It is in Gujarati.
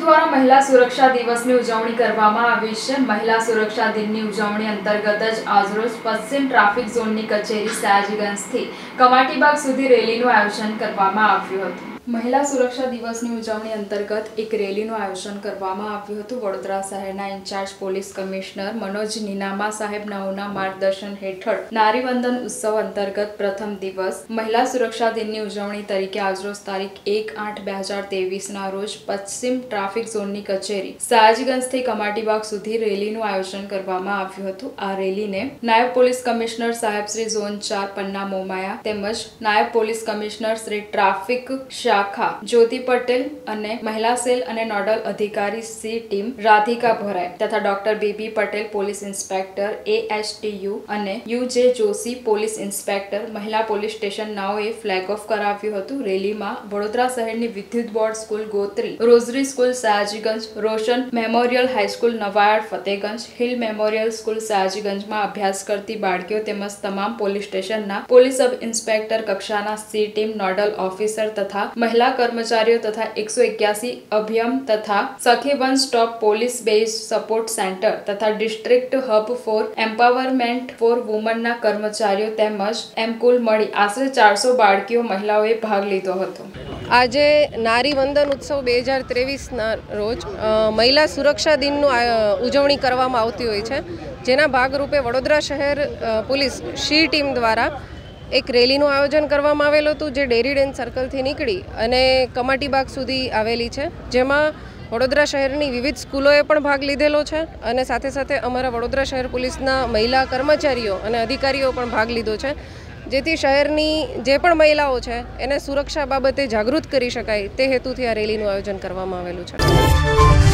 દ્વારા મહિલા સુરક્ષા દિવસની ઉજવણી કરવામાં આવી છે। મહિલા સુરક્ષા દિનની ઉજવણી અંતર્ગત જ આજરોજ પશ્ચિમ ટ્રાફિક ઝોનની કચેરી સયાજીગંજથી કમાટીબાગ સુધી રેલીનું આયોજન કરવામાં આવ્યું હતું। મહિલા સુરક્ષા દિવસની ઉજવણી અંતર્ગત એક રેલીનું આયોજન કરવામાં આવ્યું હતું। વડોદરા શહેરના in charge police commissioner Manoj Ninama સાહેબ નાઓના માર્ગદર્શન હેઠળ નારીવંદન ઉત્સવ અંતર્ગત પ્રથમ દિવસ મહિલા સુરક્ષા દિનની ઉજવણી તરીકે આજરોજ તારીખ 1/8/2023ના રોજ પશ્ચિમ ટ્રાફિક ઝોનની કચેરી સયાજીગંજથી કમાટીબાગ સુધી રેલીનું આયોજન કરવામાં આવ્યું હતું। આ રેલીને નાયબ પોલીસ કમિશનર સાહેબ શ્રી ઝોન 4 પન્ના મોમાયા તેમજ નાયબ પોલીસ કમિશનર શ્રી ટ્રાફિક શાખા જ્યોતિ પટેલ અને મહિલા સેલ અને નોડલ અધિકારી સી ટીમ રાધિકા ભરાઈ તથા doctor BB Patel police inspector ASTU અને UJ જોશી પોલીસ ઇન્સ્પેક્ટર મહિલા પોલીસ સ્ટેશન નાઓએ ફ્લેગ ઓફ કરાવ્યું હતું। રેલીમાં વડોદરા શહેરની Vidyut board school Gotri, Rosary school Sayajiganj, Roshan memorial high school Navayard Fatehganj, hill memorial school સયાજીગંજમાં અભ્યાસ કરતી બાળકીઓ તેમજ તમામ પોલીસ સ્ટેશનના પોલીસ સબ ઇન્સ્પેક્ટર કક્ષાના સી ટીમ નોડલ ઓફિસર તથા महिला कर्मचारियों तथा 181 अभियम तथा Sakhi one stop police base support centre तथा district hub for empowerment for women ना कर्मचारियों तेमज एम कुल मળી आश्रे 400 बाळकीओ महिलाओए भाग लीधो हतो। આજે નારી વંદન ઉત્સવ 2023ના રોજ મહિલા સુરક્ષા દિનનું ઉજવણી કરવામાં આવતી હોય છે, જેના ભાગરૂપે વડોદરા શહેર પોલીસ શી ટીમ દ્વારા એક રેલીનું આયોજન કરવામાં આવેલું હતું, જે ડેરી ડેન સર્કલથી નીકળી અને કમાટીબાગ સુધી આવેલી છે, જેમાં વડોદરા શહેરની વિવિધ સ્કૂલોએ પણ ભાગ લીધેલો છે અને સાથે સાથે અમારા વડોદરા શહેર પોલીસના મહિલા કર્મચારીઓ અને અધિકારીઓ પણ ભાગ લીધો છે, જેથી શહેરની જે પણ મહિલાઓ છે એને સુરક્ષા બાબતે જાગૃત કરી શકાય તે હેતુથી આ રેલીનું આયોજન કરવામાં આવેલું છે।